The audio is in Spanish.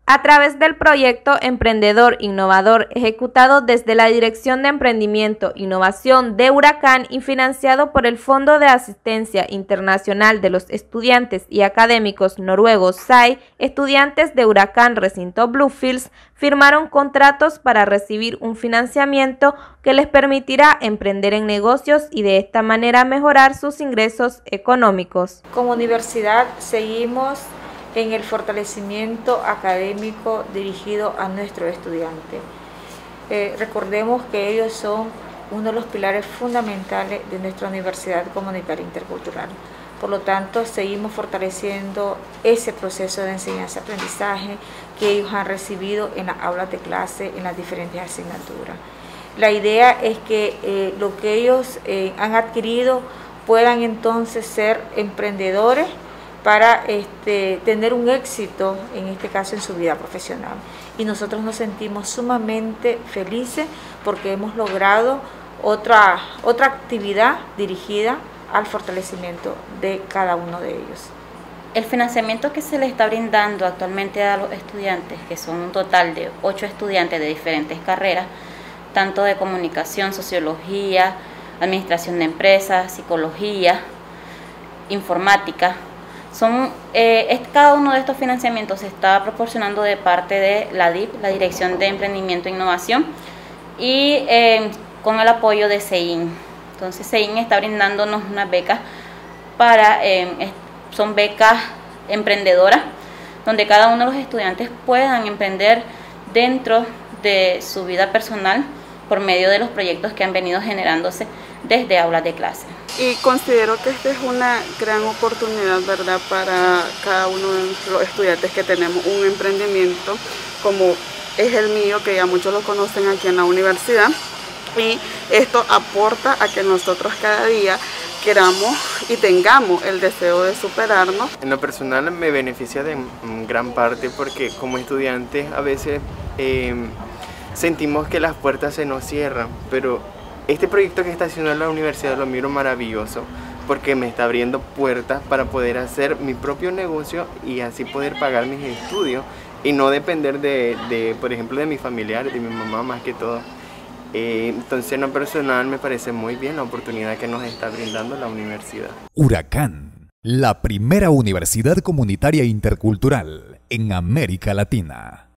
A través del proyecto Emprendedor Innovador ejecutado desde la Dirección de Emprendimiento e Innovación de Huracán y financiado por el Fondo de Asistencia Internacional de los Estudiantes y Académicos Noruegos SAI, estudiantes de Huracán Recinto Bluefields firmaron contratos para recibir un financiamiento que les permitirá emprender en negocios y de esta manera mejorar sus ingresos económicos. Como universidad seguimos en el fortalecimiento académico dirigido a nuestros estudiantes. Recordemos que ellos son uno de los pilares fundamentales de nuestra Universidad Comunitaria Intercultural. Por lo tanto, seguimos fortaleciendo ese proceso de enseñanza-aprendizaje que ellos han recibido en las aulas de clase, en las diferentes asignaturas. La idea es que lo que ellos han adquirido puedan entonces ser emprendedores para tener un éxito, en este caso en su vida profesional. Y nosotros nos sentimos sumamente felices porque hemos logrado otra actividad dirigida al fortalecimiento de cada uno de ellos. El financiamiento que se le está brindando actualmente a los estudiantes, que son un total de 8 estudiantes de diferentes carreras, tanto de comunicación, sociología, administración de empresas, psicología, informática, cada uno de estos financiamientos se está proporcionando de parte de la DIP, la Dirección de Emprendimiento e Innovación, y con el apoyo de CEIN. Entonces CEIN está brindándonos unas becas son becas emprendedoras, donde cada uno de los estudiantes puedan emprender dentro de su vida personal por medio de los proyectos que han venido generándose desde aulas de clase. Y considero que esta es una gran oportunidad, ¿verdad?, para cada uno de los estudiantes que tenemos un emprendimiento como es el mío, que ya muchos lo conocen aquí en la universidad, y esto aporta a que nosotros cada día queramos y tengamos el deseo de superarnos. En lo personal me beneficia de gran parte porque como estudiantes a veces sentimos que las puertas se nos cierran, pero este proyecto que está haciendo la universidad lo miro maravilloso porque me está abriendo puertas para poder hacer mi propio negocio y así poder pagar mis estudios y no depender por ejemplo, de mis familiares, de mi mamá más que todo. Entonces en lo personal me parece muy bien la oportunidad que nos está brindando la universidad. Huracán, la primera universidad comunitaria intercultural en América Latina.